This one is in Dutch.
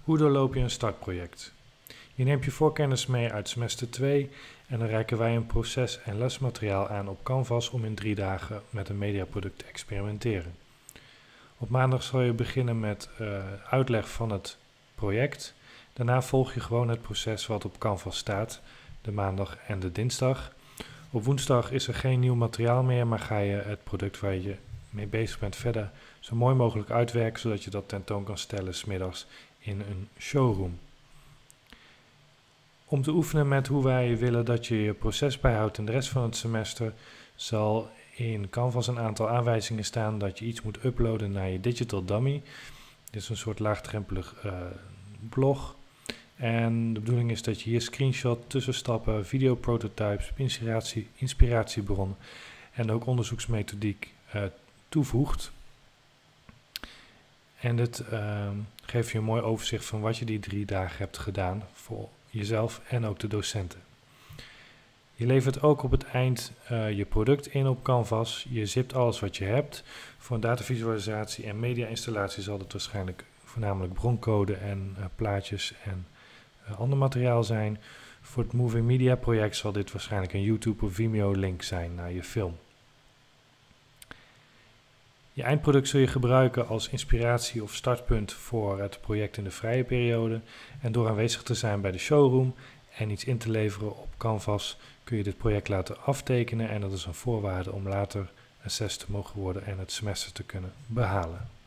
Hoe doorloop je een startproject? Je neemt je voorkennis mee uit semester 2 en dan reiken wij een proces en lesmateriaal aan op Canvas om in 3 dagen met een mediaproduct te experimenteren. Op maandag zal je beginnen met uitleg van het project. Daarna volg je gewoon het proces wat op Canvas staat, de maandag en de dinsdag. Op woensdag is er geen nieuw materiaal meer, maar ga je het product waar je mee bezig bent verder zo mooi mogelijk uitwerken, zodat je dat tentoon kan stellen 's middags in een showroom. Om te oefenen met hoe wij willen dat je je proces bijhoudt in de rest van het semester, zal in Canvas een aantal aanwijzingen staan dat je iets moet uploaden naar je Digital Dummy. Dit is een soort laagdrempelig blog. En de bedoeling is dat je hier screenshot, tussenstappen, videoprototypes, inspiratiebron en ook onderzoeksmethodiek toevoegt. En dit geeft je een mooi overzicht van wat je die 3 dagen hebt gedaan voor jezelf en ook de docenten. Je levert ook op het eind je product in op Canvas. Je zipt alles wat je hebt. Voor een datavisualisatie en media-installatie zal het waarschijnlijk voornamelijk broncode en plaatjes en ander materiaal zijn. Voor het Moving Media project zal dit waarschijnlijk een YouTube of Vimeo link zijn naar je film. Je eindproduct zul je gebruiken als inspiratie of startpunt voor het project in de vrije periode. En door aanwezig te zijn bij de showroom en iets in te leveren op Canvas kun je dit project laten aftekenen. En dat is een voorwaarde om later assessed te mogen worden en het semester te kunnen behalen.